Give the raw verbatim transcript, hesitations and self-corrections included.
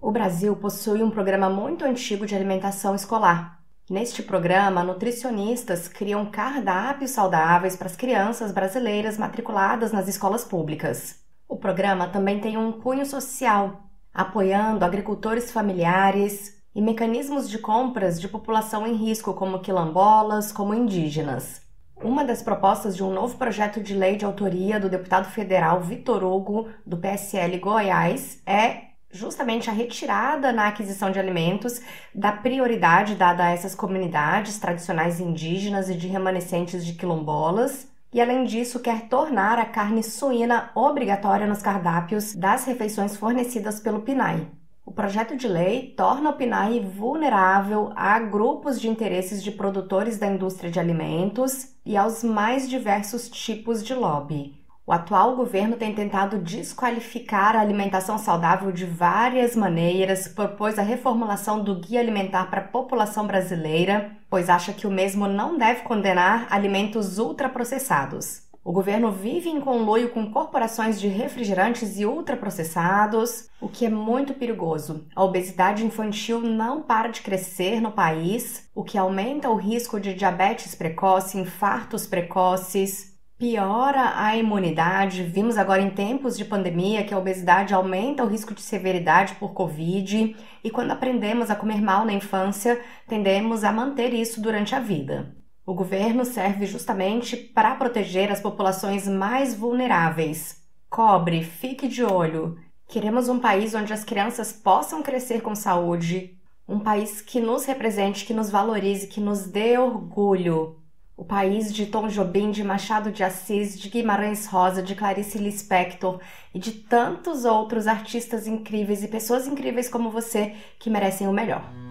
O Brasil possui um programa muito antigo de alimentação escolar. Neste programa, nutricionistas criam cardápios saudáveis para as crianças brasileiras matriculadas nas escolas públicas. O programa também tem um cunho social, apoiando agricultores familiares e mecanismos de compras de população em risco, como quilombolas, como indígenas. Uma das propostas de um novo projeto de lei de autoria do deputado federal Vitor Hugo, do P S L Goiás, é justamente a retirada na aquisição de alimentos da prioridade dada a essas comunidades tradicionais indígenas e de remanescentes de quilombolas, e além disso quer tornar a carne suína obrigatória nos cardápios das refeições fornecidas pelo P N A E. O projeto de lei torna o P N A E vulnerável a grupos de interesses de produtores da indústria de alimentos e aos mais diversos tipos de lobby. O atual governo tem tentado desqualificar a alimentação saudável de várias maneiras, propôs a reformulação do Guia Alimentar para a população brasileira, pois acha que o mesmo não deve condenar alimentos ultraprocessados. O governo vive em conluio com corporações de refrigerantes e ultraprocessados, o que é muito perigoso. A obesidade infantil não para de crescer no país, o que aumenta o risco de diabetes precoce, infartos precoces, piora a imunidade. Vimos agora em tempos de pandemia que a obesidade aumenta o risco de severidade por Covid e quando aprendemos a comer mal na infância, tendemos a manter isso durante a vida. O governo serve justamente para proteger as populações mais vulneráveis. Cobre, fique de olho. Queremos um país onde as crianças possam crescer com saúde, um país que nos represente, que nos valorize, que nos dê orgulho. O país de Tom Jobim, de Machado de Assis, de Guimarães Rosa, de Clarice Lispector e de tantos outros artistas incríveis e pessoas incríveis como você que merecem o melhor.